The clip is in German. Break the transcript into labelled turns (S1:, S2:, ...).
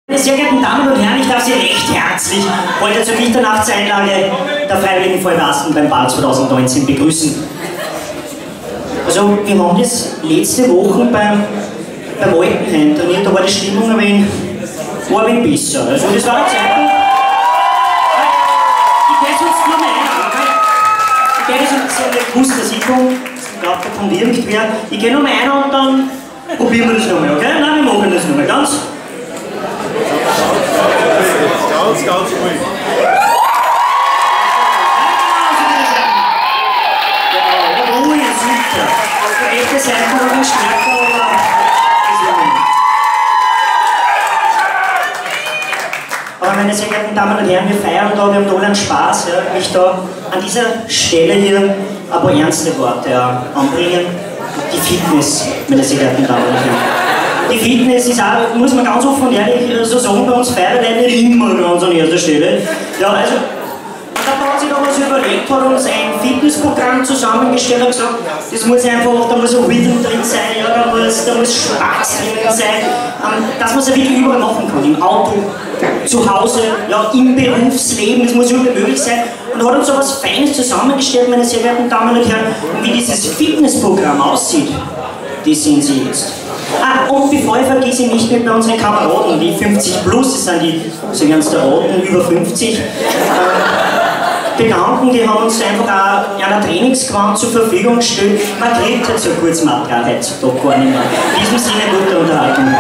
S1: Meine sehr geehrten Damen und Herren, ich darf Sie recht herzlich heute zur Mitternachtseinlage der Freiwilligen Feuerwehrwasten beim Ball 2019 begrüßen. Also, wir haben das letzte Woche beim Altenheim trainiert, da war die Stimmung ein wenig besser. Also, das war eine Zeit. Ich gehe sonst nur mehr ein. Ich gehe sonst nicht gewusst, dass ich komme. Ich glaube, da kommt irgendwer. Ich gehe noch mal ein und dann probieren wir das nochmal, okay? Nein, wir machen das nochmal ganz.
S2: Ganz ruhig.
S1: Ja, ruhig, super. Die rechte Seite noch ein stärker, aber aber meine sehr geehrten Damen und Herren, wir feiern da, wir haben da alle einen Spaß. Ja. Ich möchte da an dieser Stelle hier ein paar ernste Worte anbringen. Die Fitness, meine sehr geehrten Damen und Herren. Die Fitness ist auch, muss man ganz offen und ehrlich so sagen, bei uns Feuerwehrleuten nicht immer ganz an erster Stelle. Ja, also, da hat sich da was überlegt, hat uns ein Fitnessprogramm zusammengestellt und gesagt, das muss einfach, da muss ein Rhythm drin sein, ja, da muss Spaß drin sein, dass man es ja wirklich überall machen kann, im Auto, zu Hause, ja, im Berufsleben, das muss überall möglich sein. Und hat uns so etwas Feines zusammengestellt, meine sehr geehrten Damen und Herren, und wie dieses Fitnessprogramm aussieht, das sehen Sie jetzt. Ah, und bevor ich vergesse, nicht mit bei unseren Kameraden, die 50 plus, das sind die, so ganz der Roten, über 50, bedanken, die haben uns einfach auch einer Trainingsquant zur Verfügung gestellt. Man kriegt halt so kurz Material heutzutage gar nicht mehr. In diesem Sinne gute Unterhaltung.